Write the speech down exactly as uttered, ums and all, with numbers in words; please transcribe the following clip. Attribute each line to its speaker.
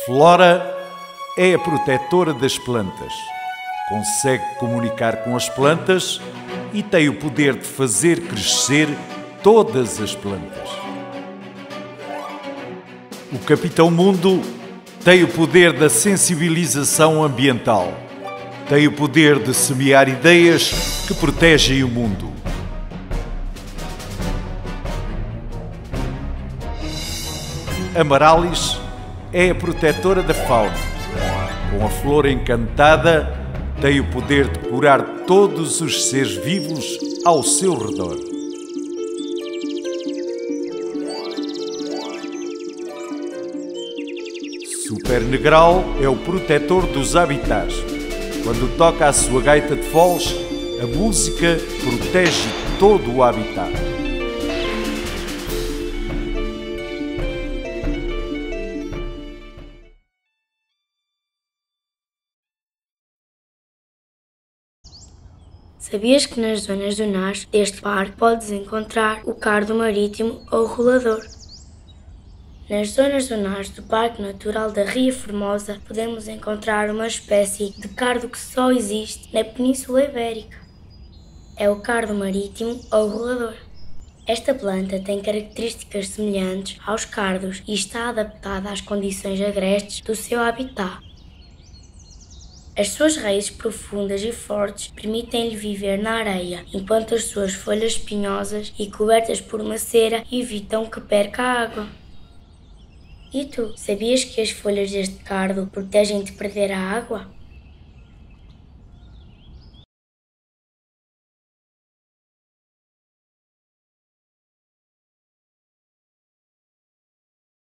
Speaker 1: flora é a protetora das plantas. Consegue comunicar com as plantas e tem o poder de fazer crescer todas as plantas. O Capitão Mundo tem o poder da sensibilização ambiental. Tem o poder de semear ideias que protegem o mundo. Amarallis é a protetora da fauna. Com a flor encantada, tem o poder de curar todos os seres vivos ao seu redor. Super Negral é o protetor dos habitats. Quando toca a sua gaita de foles, a música protege todo o habitat.
Speaker 2: Sabias que nas zonas dunares deste parque podes encontrar o cardo marítimo ou rolador? Nas zonas dunares do Parque Natural da Ria Formosa podemos encontrar uma espécie de cardo que só existe na Península Ibérica. É o cardo marítimo ou rolador. Esta planta tem características semelhantes aos cardos e está adaptada às condições agrestes do seu habitat. As suas raízes profundas e fortes permitem-lhe viver na areia, enquanto as suas folhas espinhosas e cobertas por uma cera evitam que perca a água. E tu, sabias que as folhas deste cardo protegem de perder a água?